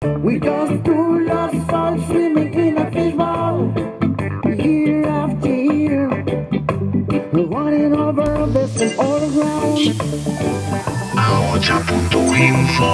We just two lost souls swimming in a fishbowl, year after year. We're running over this and all around. Ahocha.info.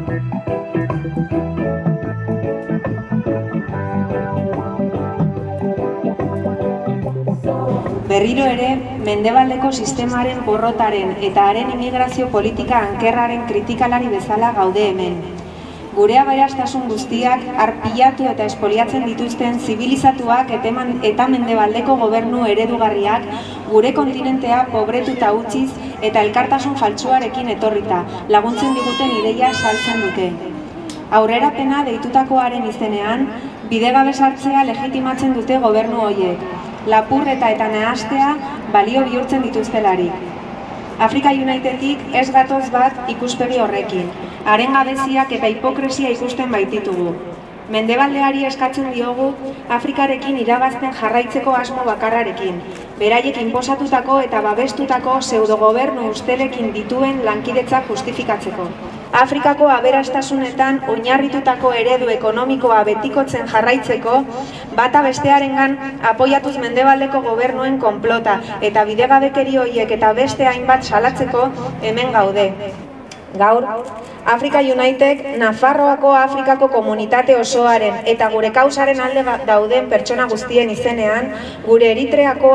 Berriro ere, mendebaldeko sistemaren porrotaren eta haren immigrazio politika ankerraren kritikalari bezala gaude hemen. Gure aberastasun guztiak arpilatu eta espoliatzen dituzten zibilizatuak eta mendebaldeko gobernu eredugarriak gure kontinentea pobretuta utziz eta elkartasun faltsuarekin etorrita laguntzen diguten ideia saltzen dute. Aurrerapena deitutakoaren izenean, bidegabe sartzea legitimatzen dute gobernu horiek, lapurreta eta nahastea balio bihurtzen dituztelarik. Afrika Unitedik ez gatoz bat ikuspegi horrekin, haren gabeziak eta hipokresia ikusten baititugu. Mendebaldeari eskatzen diogu Afrikarekin irabazten jarraitzeko asmo bakarrarekin, beraiek inposatutako eta babestutako pseudogobernu ustelekin dituen lankidetza justifikatzeko. Afrikako aberastasunetan oinarritutako eredu ekonomikoa betikotzen jarraitzeko, bata bestearengan apoiatuz mendebaldeko gobernuen konplota eta bidegabekeri horiek eta beste hainbat salatzeko hemen gaude. Gaur, Afrika Unitek Nafarroako Afrikako komunitate osoaren eta gure kausaren alde dauden pertsona guztien izenean, gure Eritreako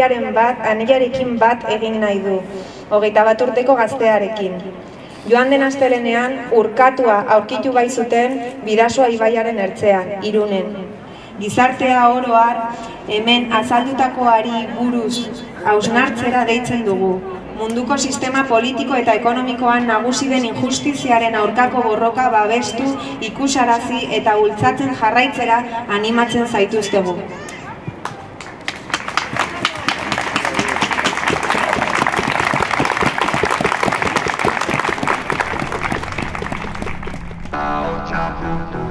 anaiarekin bat egin nahi du, 21 urteko gaztearekin. Joan den astelenean, urkatua aurkitu baizuten Bidasoa ibaiaren ertzean, Irunen. Gizartea oro har, hemen azaldutakoari buruz hausnartzera deitzen dugu. Munduko sistema politiko eta ekonomikoan nagusi den injustiziaren aurkako borroka babestu, ikusarazi eta bultzatzen jarraitzera animatzen zaituztegu. Ahocha.info.